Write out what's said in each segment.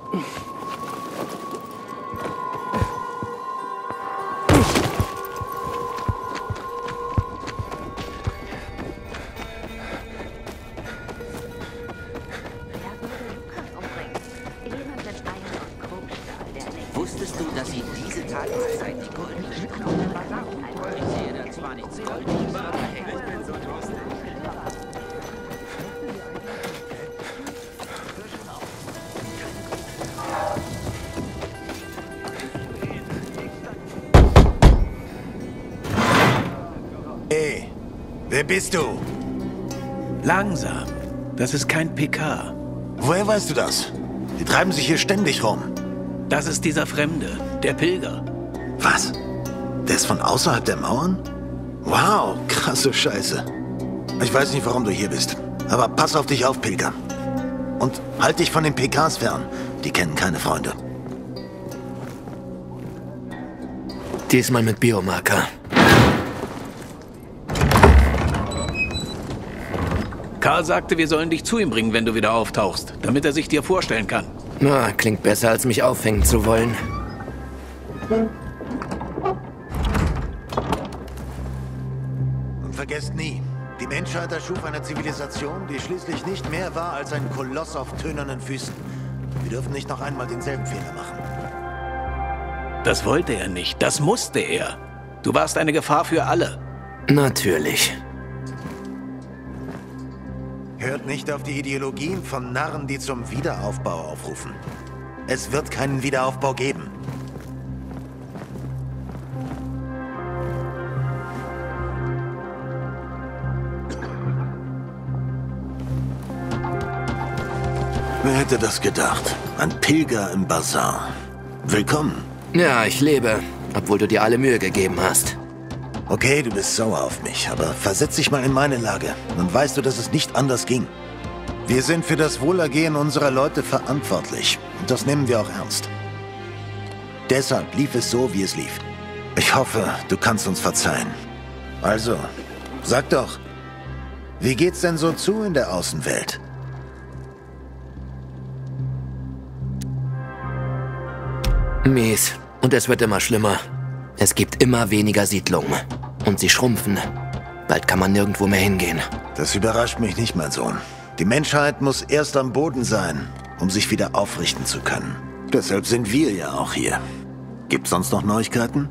Wusstest du, dass sie diese Tageszeit die goldene Stunde versauen? Ich sehe da zwar nichts Goldenes, aber hey, ich bin so durstig. Hey, wer bist du? Langsam. Das ist kein PK. Woher weißt du das? Die treiben sich hier ständig rum. Das ist dieser Fremde, der Pilger. Was? Der ist von außerhalb der Mauern? Wow, krasse Scheiße. Ich weiß nicht, warum du hier bist. Aber pass auf dich auf, Pilger. Und halt dich von den PKs fern. Die kennen keine Freunde. Diesmal mit Biomarker. Karl sagte, wir sollen dich zu ihm bringen, wenn du wieder auftauchst, damit er sich dir vorstellen kann. Na, klingt besser, als mich aufhängen zu wollen. Und vergesst nie, die Menschheit erschuf eine Zivilisation, die schließlich nicht mehr war als ein Koloss auf tönernen Füßen. Wir dürfen nicht noch einmal denselben Fehler machen. Das wollte er nicht, das musste er. Du warst eine Gefahr für alle. Natürlich. Hört nicht auf die Ideologien von Narren, die zum Wiederaufbau aufrufen. Es wird keinen Wiederaufbau geben. Wer hätte das gedacht? Ein Pilger im Bazar. Willkommen. Ja, ich lebe, obwohl du dir alle Mühe gegeben hast. Okay, du bist sauer auf mich, aber versetz dich mal in meine Lage. Dann weißt du, dass es nicht anders ging. Wir sind für das Wohlergehen unserer Leute verantwortlich. Und das nehmen wir auch ernst. Deshalb lief es so, wie es lief. Ich hoffe, du kannst uns verzeihen. Also, sag doch, wie geht's denn so zu in der Außenwelt? Mies. Und es wird immer schlimmer. Es gibt immer weniger Siedlungen. Und sie schrumpfen. Bald kann man nirgendwo mehr hingehen. Das überrascht mich nicht, mein Sohn. Die Menschheit muss erst am Boden sein, um sich wieder aufrichten zu können. Deshalb sind wir ja auch hier. Gibt's sonst noch Neuigkeiten?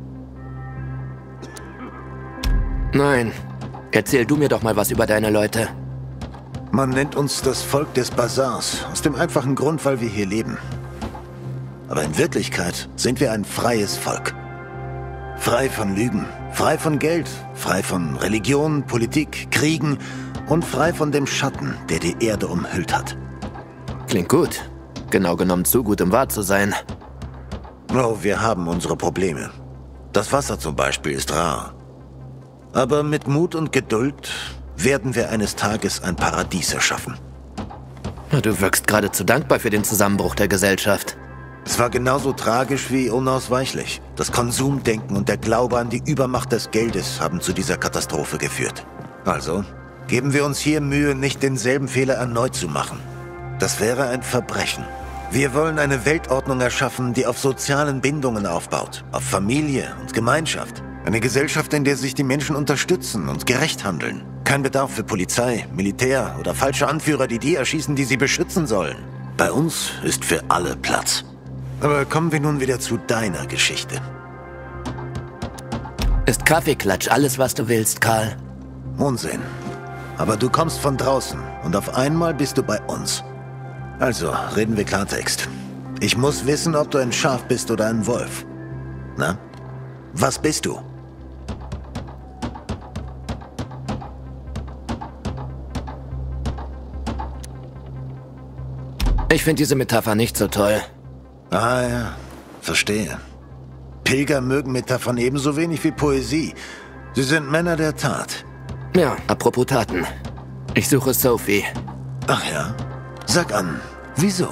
Nein. Erzähl du mir doch mal was über deine Leute. Man nennt uns das Volk des Bazars, aus dem einfachen Grund, weil wir hier leben. Aber in Wirklichkeit sind wir ein freies Volk. Frei von Lügen, frei von Geld, frei von Religion, Politik, Kriegen und frei von dem Schatten, der die Erde umhüllt hat. Klingt gut. Genau genommen zu gut, um wahr zu sein. Oh, wir haben unsere Probleme. Das Wasser zum Beispiel ist rar. Aber mit Mut und Geduld werden wir eines Tages ein Paradies erschaffen. Du wirkst geradezu dankbar für den Zusammenbruch der Gesellschaft. Es war genauso tragisch wie unausweichlich. Das Konsumdenken und der Glaube an die Übermacht des Geldes haben zu dieser Katastrophe geführt. Also, geben wir uns hier Mühe, nicht denselben Fehler erneut zu machen. Das wäre ein Verbrechen. Wir wollen eine Weltordnung erschaffen, die auf sozialen Bindungen aufbaut, auf Familie und Gemeinschaft. Eine Gesellschaft, in der sich die Menschen unterstützen und gerecht handeln. Kein Bedarf für Polizei, Militär oder falsche Anführer, die die erschießen, die sie beschützen sollen. Bei uns ist für alle Platz. Aber kommen wir nun wieder zu deiner Geschichte. Ist Kaffeeklatsch alles, was du willst, Karl? Unsinn. Aber du kommst von draußen und auf einmal bist du bei uns. Also, reden wir Klartext. Ich muss wissen, ob du ein Schaf bist oder ein Wolf. Na? Was bist du? Ich finde diese Metapher nicht so toll. Ah ja, verstehe. Pilger mögen Metaphern ebenso wenig wie Poesie. Sie sind Männer der Tat. Ja, apropos Taten. Ich suche Sophie. Ach ja? Sag an, wieso?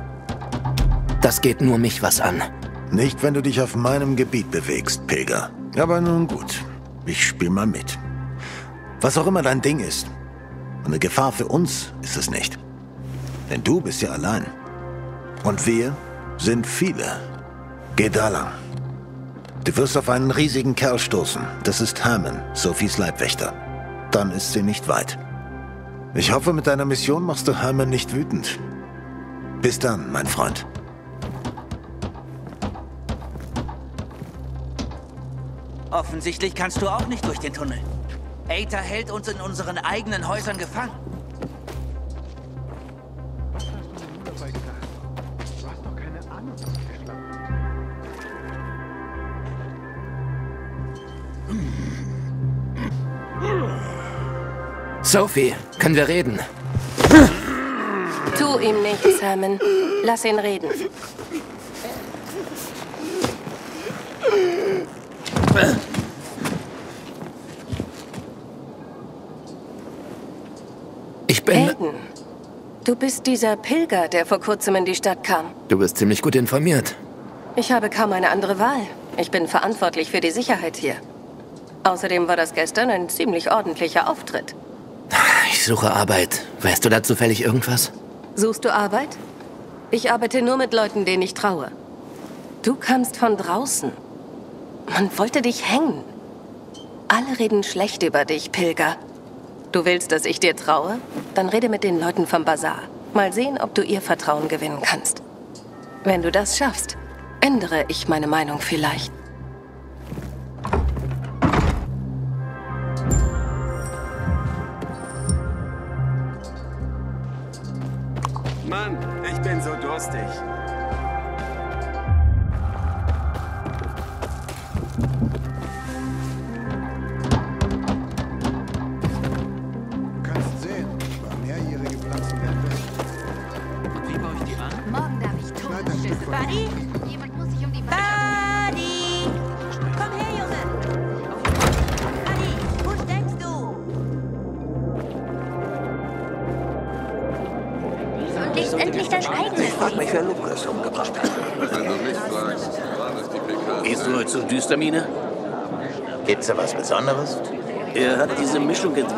Das geht nur mich was an. Nicht, wenn du dich auf meinem Gebiet bewegst, Pilger. Aber nun gut, ich spiel mal mit. Was auch immer dein Ding ist, eine Gefahr für uns ist es nicht. Denn du bist ja allein. Und wir sind viele. Geh da lang. Du wirst auf einen riesigen Kerl stoßen. Das ist Hammond, Sophies Leibwächter. Dann ist sie nicht weit. Ich hoffe, mit deiner Mission machst du Hammond nicht wütend. Bis dann, mein Freund. Offensichtlich kannst du auch nicht durch den Tunnel. Aether hält uns in unseren eigenen Häusern gefangen. Sophie, können wir reden? Tu ihm nichts, Hammond. Lass ihn reden. Ich bin... Aiden, du bist dieser Pilger, der vor kurzem in die Stadt kam. Du bist ziemlich gut informiert. Ich habe kaum eine andere Wahl. Ich bin verantwortlich für die Sicherheit hier. Außerdem war das gestern ein ziemlich ordentlicher Auftritt. Ich suche Arbeit. Weißt du da zufällig irgendwas? Suchst du Arbeit? Ich arbeite nur mit Leuten, denen ich traue. Du kamst von draußen. Man wollte dich hängen. Alle reden schlecht über dich, Pilger. Du willst, dass ich dir traue? Dann rede mit den Leuten vom Bazar. Mal sehen, ob du ihr Vertrauen gewinnen kannst. Wenn du das schaffst, ändere ich meine Meinung vielleicht. Mann, ich bin so durstig. Du kannst sehen, mehrjährige Pflanzen werden weg. Und wie baue ich die an? Morgen darf ich Totenschüsse. Buddy? Jemand muss sich um die Buddy! Komm her, Junge! Buddy, wo steckst du? Legst endlich dein eigenes. Ich frag mich, wer Lukas umgebracht hat. Gehst du heute zur Düstermine? Gibt's da was Besonderes? Er hat diese Mischung entwickelt.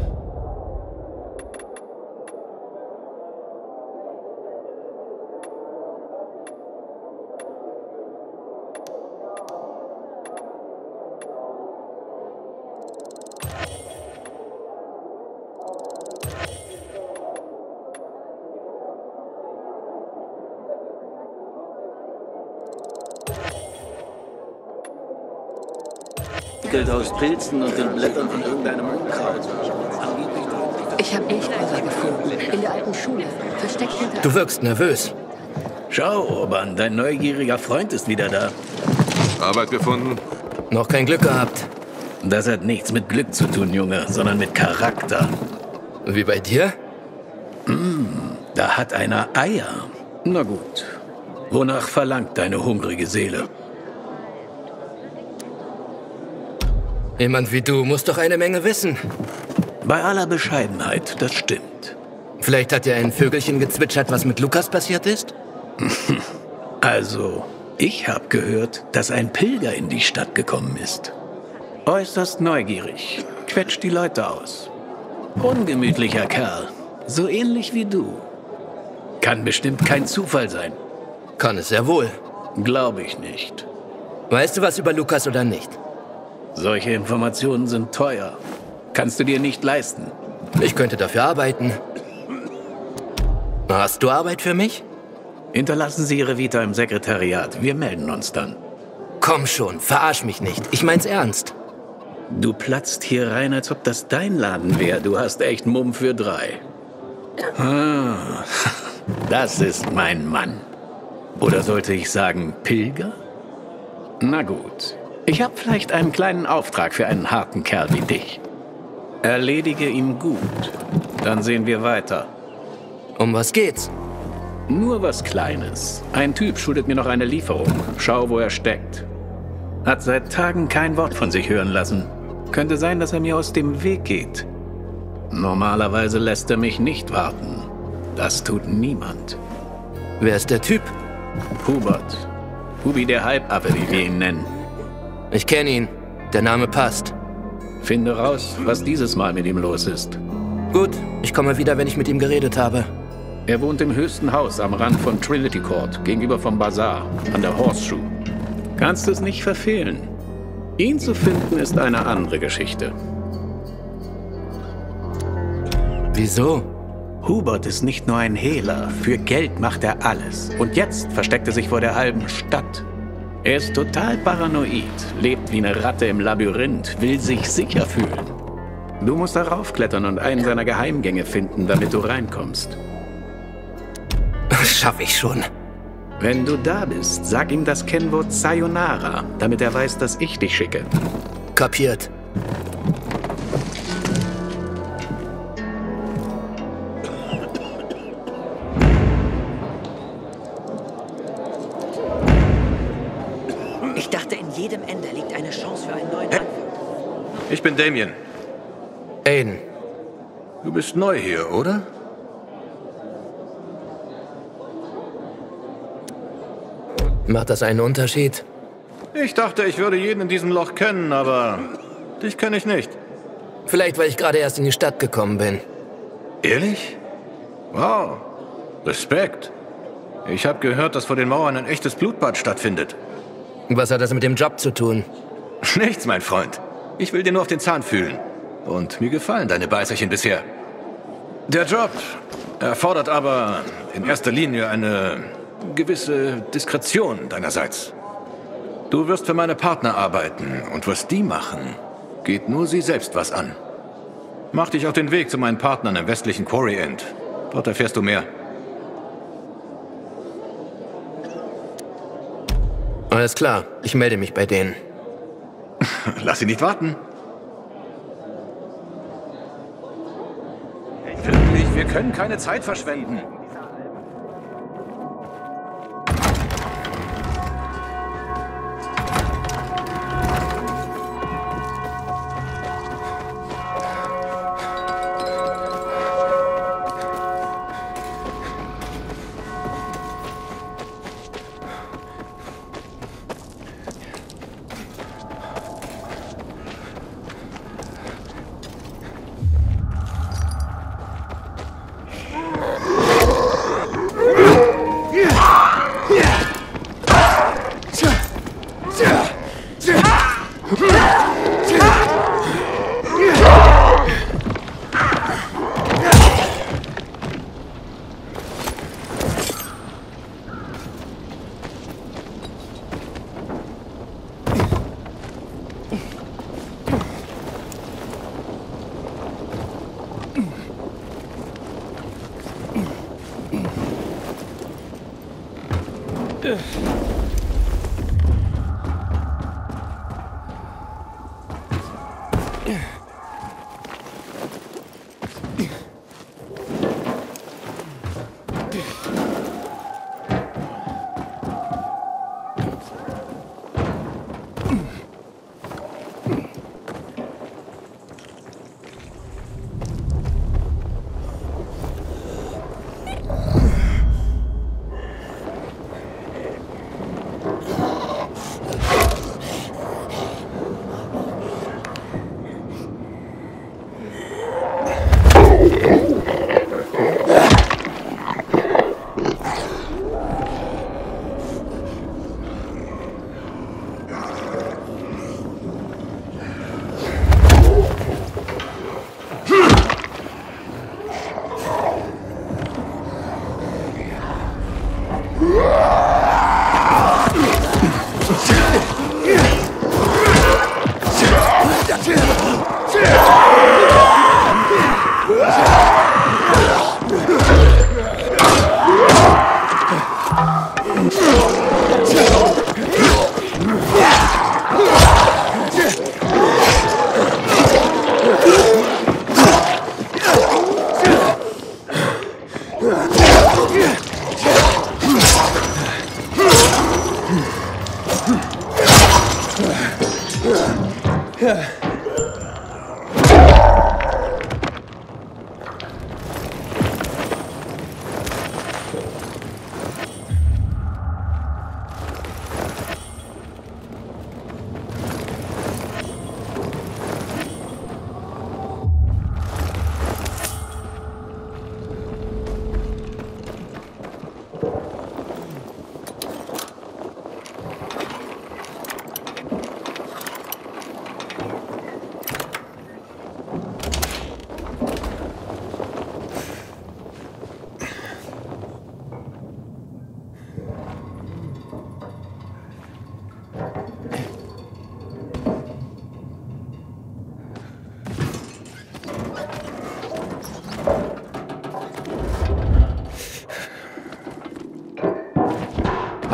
Aus Pilzen und den Blättern von irgendeinem Unkraut. Ich habe Elchkörner gefunden. In der alten Schule. Versteckt hinter... Du wirkst nervös. Schau, Urban, dein neugieriger Freund ist wieder da. Arbeit gefunden? Noch kein Glück gehabt. Das hat nichts mit Glück zu tun, Junge, sondern mit Charakter. Wie bei dir? Da hat einer Eier. Na gut. Wonach verlangt deine hungrige Seele? Jemand wie du muss doch eine Menge wissen. Bei aller Bescheidenheit, das stimmt. Vielleicht hat ja ein Vögelchen gezwitschert, was mit Lukas passiert ist? Also, ich habe gehört, dass ein Pilger in die Stadt gekommen ist. Äußerst neugierig, quetscht die Leute aus. Ungemütlicher Kerl, so ähnlich wie du. Kann bestimmt kein Zufall sein. Kann es sehr wohl. Glaube ich nicht. Weißt du was über Lukas oder nicht? Solche Informationen sind teuer. Kannst du dir nicht leisten. Ich könnte dafür arbeiten. Hast du Arbeit für mich? Hinterlassen Sie Ihre Vita im Sekretariat. Wir melden uns dann. Komm schon, verarsch mich nicht. Ich mein's ernst. Du platzt hier rein, als ob das dein Laden wäre. Du hast echt Mumm für 3. Ah, das ist mein Mann. Oder sollte ich sagen Pilger? Na gut. Ich habe vielleicht einen kleinen Auftrag für einen harten Kerl wie dich. Erledige ihn gut. Dann sehen wir weiter. Um was geht's? Nur was Kleines. Ein Typ schuldet mir noch eine Lieferung. Schau, wo er steckt. Hat seit Tagen kein Wort von sich hören lassen. Könnte sein, dass er mir aus dem Weg geht. Normalerweise lässt er mich nicht warten. Das tut niemand. Wer ist der Typ? Hubert. Hubi der Halbaffe, wie wir ihn nennen. Ich kenne ihn. Der Name passt. Finde raus, was dieses Mal mit ihm los ist. Gut, ich komme wieder, wenn ich mit ihm geredet habe. Er wohnt im höchsten Haus am Rand von Trinity Court, gegenüber vom Bazar, an der Horseshoe. Kannst es nicht verfehlen. Ihn zu finden ist eine andere Geschichte. Wieso? Hubert ist nicht nur ein Hehler. Für Geld macht er alles. Und jetzt versteckt er sich vor der halben Stadt. Er ist total paranoid, lebt wie eine Ratte im Labyrinth, will sich sicher fühlen. Du musst darauf klettern und einen seiner Geheimgänge finden, damit du reinkommst. Schaff ich schon. Wenn du da bist, sag ihm das Kennwort Sayonara, damit er weiß, dass ich dich schicke. Kapiert. Ich dachte, in jedem Ende liegt eine Chance für einen neuen Anfang. Ich bin Damien. Aiden. Du bist neu hier, oder? Macht das einen Unterschied? Ich dachte, ich würde jeden in diesem Loch kennen, aber dich kenne ich nicht. Vielleicht, weil ich gerade erst in die Stadt gekommen bin. Ehrlich? Wow. Respekt. Ich habe gehört, dass vor den Mauern ein echtes Blutbad stattfindet. Was hat das mit dem Job zu tun? Nichts, mein Freund. Ich will dir nur auf den Zahn fühlen. Und mir gefallen deine Beißerchen bisher. Der Job erfordert aber in erster Linie eine gewisse Diskretion deinerseits. Du wirst für meine Partner arbeiten und was die machen, geht nur sie selbst was an. Mach dich auf den Weg zu meinen Partnern im westlichen Quarry End. Dort erfährst du mehr. Alles klar, ich melde mich bei denen. Lass sie nicht warten. Wirklich, wir können keine Zeit verschwenden.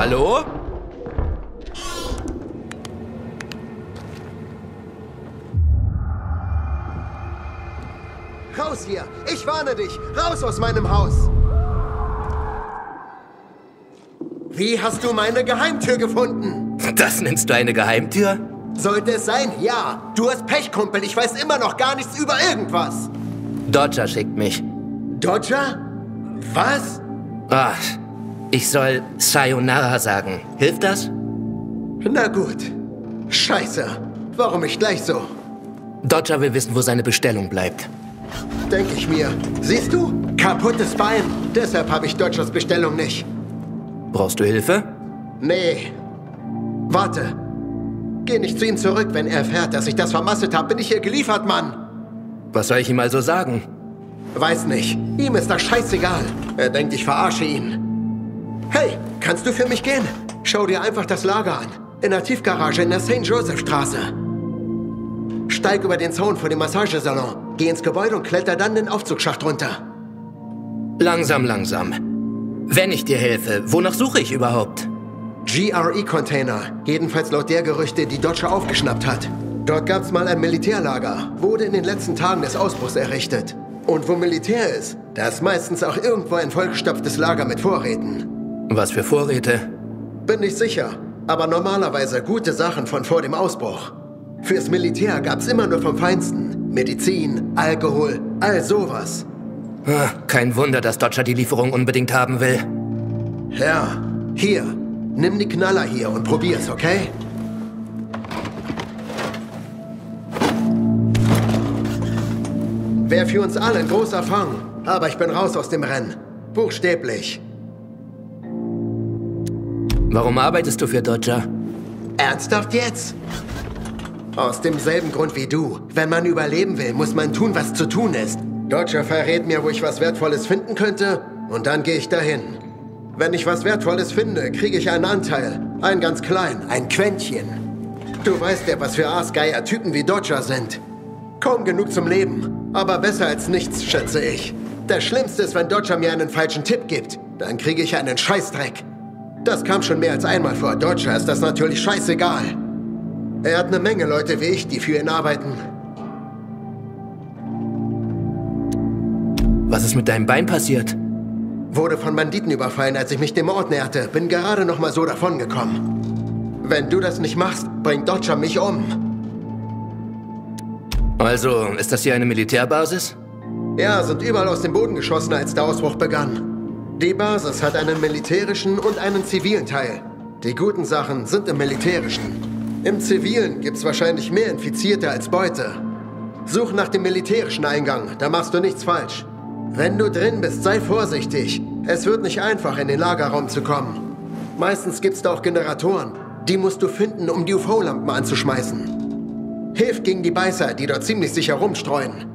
Hallo? Raus hier! Ich warne dich! Raus aus meinem Haus! Wie hast du meine Geheimtür gefunden? Das nennst du eine Geheimtür? Sollte es sein? Ja. Du hast Pech, Kumpel. Ich weiß immer noch gar nichts über irgendwas. Dodger schickt mich. Dodger? Was? Ach, ich soll Sayonara sagen. Hilft das? Na gut. Scheiße. Warum nicht gleich so? Dodger will wissen, wo seine Bestellung bleibt. Denk ich mir. Siehst du? Kaputtes Bein. Deshalb habe ich Dodgers Bestellung nicht. Brauchst du Hilfe? Nee. Warte. Geh nicht zu ihm zurück, wenn er erfährt, dass ich das vermasselt habe. Bin ich hier geliefert, Mann? Was soll ich ihm also sagen? Weiß nicht. Ihm ist das scheißegal. Er denkt, ich verarsche ihn. Hey, kannst du für mich gehen? Schau dir einfach das Lager an. In der Tiefgarage in der St. Joseph Straße. Steig über den Zaun vor dem Massagesalon. Geh ins Gebäude und kletter dann den Aufzugsschacht runter. Langsam, langsam. Wenn ich dir helfe, wonach suche ich überhaupt? GRE-Container. Jedenfalls laut der Gerüchte, die Dodger aufgeschnappt hat. Dort gab's mal ein Militärlager. Wurde in den letzten Tagen des Ausbruchs errichtet. Und wo Militär ist, da ist meistens auch irgendwo ein vollgestopftes Lager mit Vorräten. Was für Vorräte? Bin nicht sicher. Aber normalerweise gute Sachen von vor dem Ausbruch. Fürs Militär gab's immer nur vom Feinsten. Medizin, Alkohol, all sowas. Kein Wunder, dass Dodger die Lieferung unbedingt haben will. Ja, hier. Nimm die Knaller hier und probier's, okay? Wär für uns alle ein großer Fang. Aber ich bin raus aus dem Rennen. Buchstäblich. Warum arbeitest du für Dodger? Ernsthaft jetzt? Aus demselben Grund wie du. Wenn man überleben will, muss man tun, was zu tun ist. Dodger verrät mir, wo ich was Wertvolles finden könnte, und dann gehe ich dahin. Wenn ich was Wertvolles finde, kriege ich einen Anteil. Einen ganz kleinen, ein Quäntchen. Du weißt ja, was für aasgeier Typen wie Dodger sind. Kaum genug zum Leben, aber besser als nichts, schätze ich. Das Schlimmste ist, wenn Dodger mir einen falschen Tipp gibt. Dann kriege ich einen Scheißdreck. Das kam schon mehr als einmal vor. Dodger ist das natürlich scheißegal. Er hat eine Menge Leute wie ich, die für ihn arbeiten. Was ist mit deinem Bein passiert? Wurde von Banditen überfallen, als ich mich dem Ort näherte. Bin gerade noch mal so davongekommen. Wenn du das nicht machst, bringt Dodger mich um. Also, ist das hier eine Militärbasis? Ja, sind überall aus dem Boden geschossen, als der Ausbruch begann. Die Basis hat einen militärischen und einen zivilen Teil. Die guten Sachen sind im militärischen. Im Zivilen gibt's wahrscheinlich mehr Infizierte als Beute. Such nach dem militärischen Eingang, da machst du nichts falsch. Wenn du drin bist, sei vorsichtig. Es wird nicht einfach, in den Lagerraum zu kommen. Meistens gibt's da auch Generatoren. Die musst du finden, um die UV-Lampen anzuschmeißen. Hilft gegen die Beißer, die dort ziemlich sicher rumstreuen.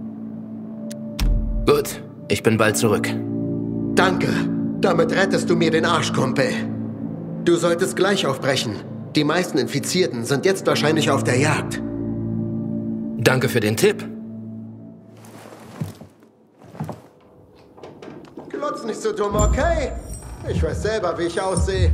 Gut, ich bin bald zurück. Danke. Damit rettest du mir den Arsch, Kumpel. Du solltest gleich aufbrechen. Die meisten Infizierten sind jetzt wahrscheinlich auf der Jagd. Danke für den Tipp. Glotz nicht so dumm, okay? Ich weiß selber, wie ich aussehe.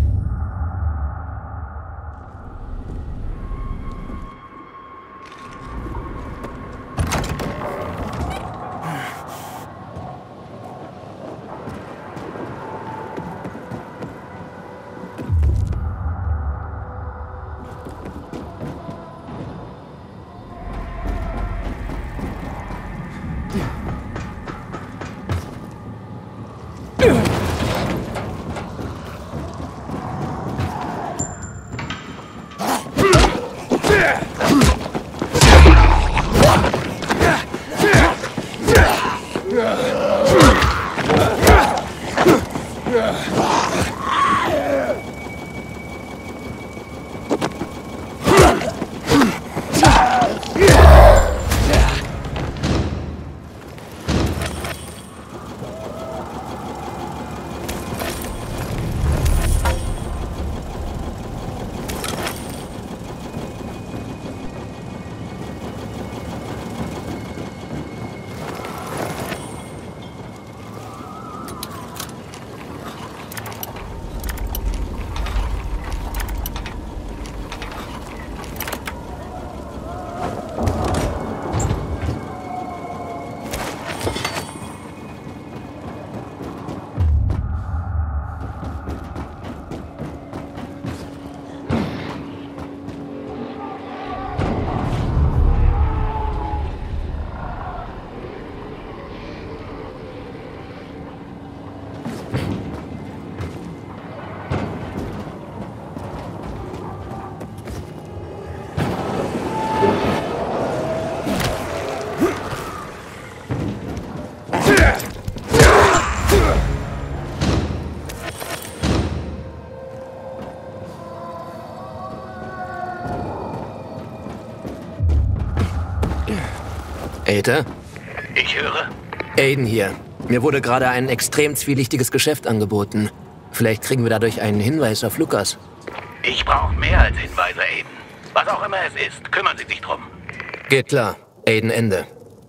Aether? Ich höre. Aiden hier. Mir wurde gerade ein extrem zwielichtiges Geschäft angeboten. Vielleicht kriegen wir dadurch einen Hinweis auf Lukas. Ich brauche mehr als Hinweise, Aiden. Was auch immer es ist, kümmern Sie sich drum. Geht klar. Aiden, Ende.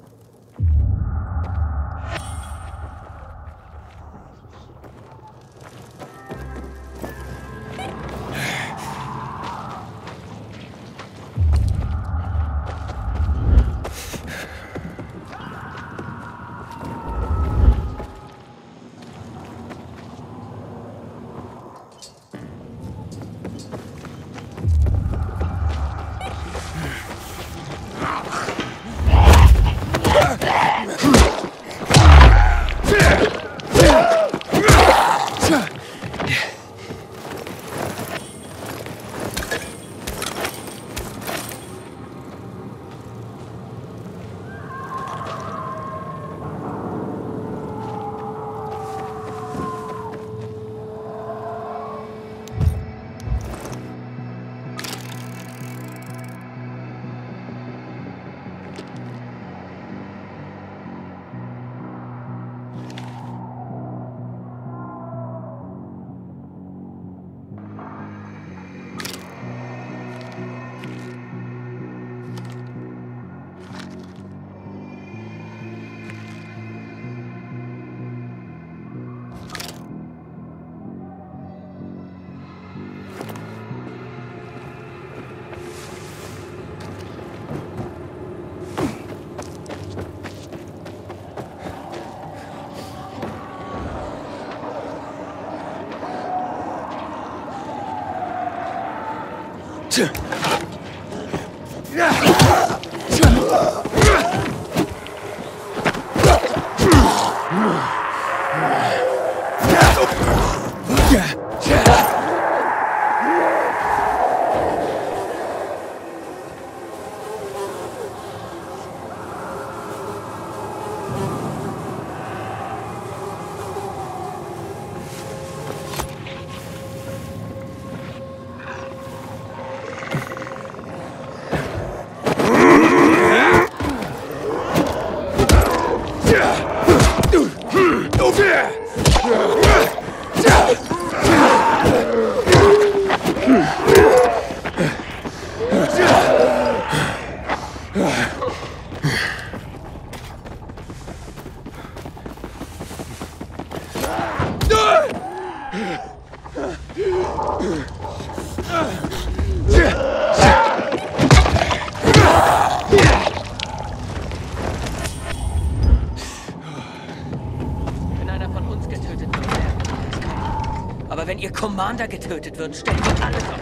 Wenn Ihr Commander getötet wird, stellt ihr alles auf.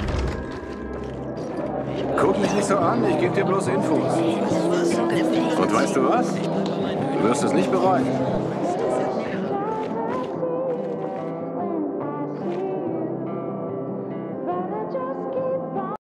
Guck mich nicht so an, ich gebe dir bloß Infos. Und weißt du was? Du wirst es nicht bereuen.